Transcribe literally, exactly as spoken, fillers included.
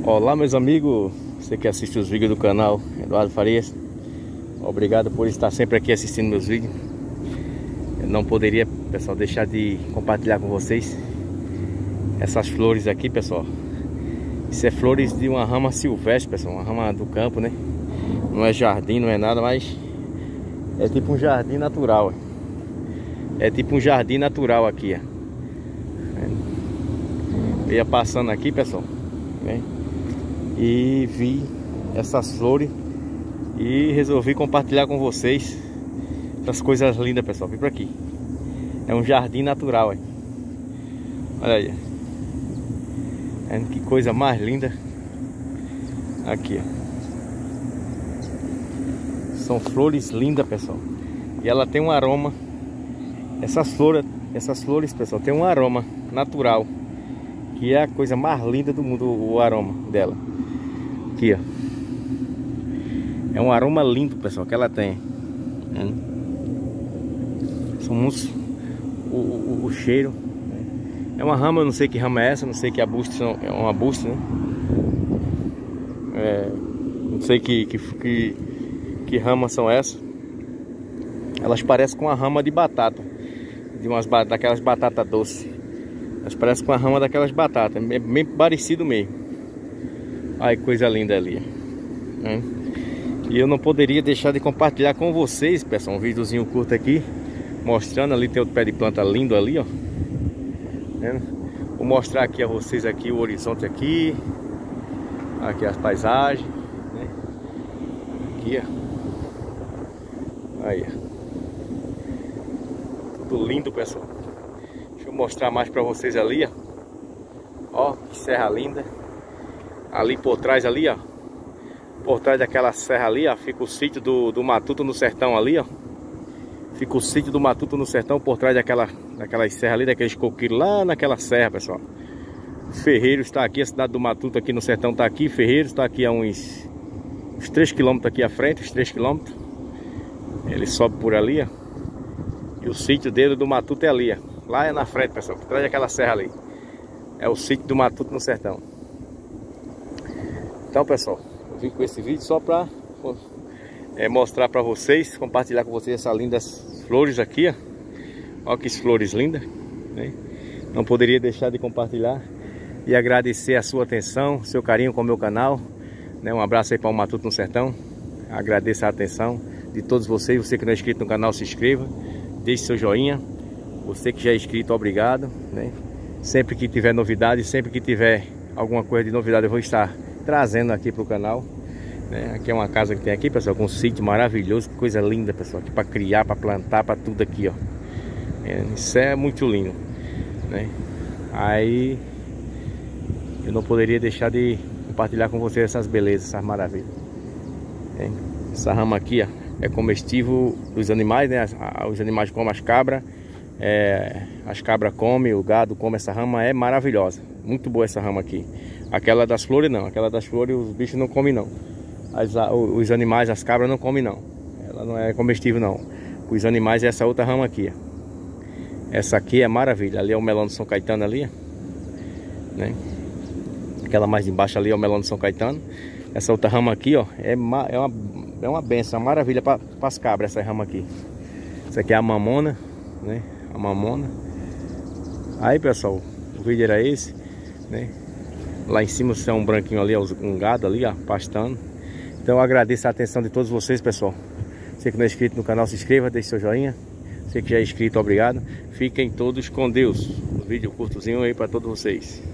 Olá, meus amigos, você que assiste os vídeos do canal Eduardo Farias, obrigado por estar sempre aqui assistindo meus vídeos. Eu não poderia, pessoal, deixar de compartilhar com vocês essas flores aqui, pessoal. Isso é flores de uma rama silvestre, pessoal, uma rama do campo, né? Não é jardim, não é nada, mas é tipo um jardim natural. É tipo um jardim natural aqui, ó. Eu ia passando aqui, pessoal, né? E vi essas flores e resolvi compartilhar com vocês essas coisas lindas, pessoal. Vem por aqui. É um jardim natural, hein? Olha aí. É, que coisa mais linda. Aqui, ó. São flores lindas, pessoal. E ela tem um aroma. Essas flores, essas flores, pessoal, tem um aroma natural, que é a coisa mais linda do mundo, o aroma dela. Aqui, ó. É um aroma lindo, pessoal, que ela tem. São muitos. O, o, o cheiro. É uma rama, eu não sei que rama é essa, não sei que arbusto é um arbusto, né? É, não sei que, que, que, que ramas são essas. Elas parecem com a rama de batata, de umas daquelas batatas doces. Elas parecem com a rama daquelas batatas, é bem parecido mesmo. Ai, coisa linda ali, né? E eu não poderia deixar de compartilhar com vocês, pessoal, um videozinho curto aqui, mostrando. Ali tem outro pé de planta lindo ali, ó. Né? Vou mostrar aqui a vocês aqui o horizonte aqui, aqui as paisagens, né? Aqui, ó. Aí, ó. Tudo lindo, pessoal. Deixa eu mostrar mais pra vocês ali, ó. Ó, que serra linda. Ali por trás ali, ó. Por trás daquela serra ali, ó, fica o sítio do, do Matuto no Sertão ali, ó. Fica o sítio do Matuto no Sertão por trás daquela, daquela serra ali, daqueles coqueiros lá naquela serra, pessoal. Ferreiros está aqui, a cidade do Matuto aqui no Sertão está aqui. Ferreiros está aqui a uns, uns três quilômetros aqui à frente, uns três quilômetros. Ele sobe por ali, ó. E o sítio dele do Matuto é ali, ó. Lá é na frente, pessoal, por trás daquela serra ali. É o sítio do Matuto no Sertão. Então, pessoal, eu vim com esse vídeo só para é, mostrar para vocês, compartilhar com vocês essas lindas flores aqui, ó. Olha que flores lindas, né? Não poderia deixar de compartilhar e agradecer a sua atenção, seu carinho com o meu canal, né? Um abraço aí para o Matuto no Sertão. Agradeço a atenção de todos vocês. Você que não é inscrito no canal, se inscreva, deixe seu joinha. Você que já é inscrito, obrigado, né? Sempre que tiver novidade, sempre que tiver alguma coisa de novidade, eu vou estar trazendo aqui para o canal, né? Aqui é uma casa que tem aqui, pessoal, com um sítio maravilhoso, que coisa linda, pessoal, aqui para criar, para plantar, para tudo aqui, ó. É, isso é muito lindo, né? Aí eu não poderia deixar de compartilhar com vocês essas belezas, essas maravilhas. É, essa rama aqui, ó, é comestível dos animais, né? As, a, os animais comem as cabras, é, as cabras comem, o gado come essa rama, é maravilhosa. Muito boa essa rama aqui. Aquela das flores não, aquela das flores os bichos não comem não. As, os animais, as cabras não comem não. Ela não é comestível não. Os animais é essa outra rama aqui, ó. Essa aqui é maravilha. Ali é o melão do São Caetano ali, né? Aquela mais de baixo ali é o melão do São Caetano. Essa outra rama aqui, ó, é uma, é uma, é uma benção, uma maravilha para as cabras essa rama aqui. Essa aqui é a mamona, né? A mamona. Aí, pessoal, o vídeo era esse, né? Lá em cima é um branquinho ali, um gado ali, ó, pastando. Então eu agradeço a atenção de todos vocês, pessoal. Você que não é inscrito no canal, se inscreva, deixe seu joinha. Você que já é inscrito, obrigado. Fiquem todos com Deus. Um vídeo curtozinho aí para todos vocês.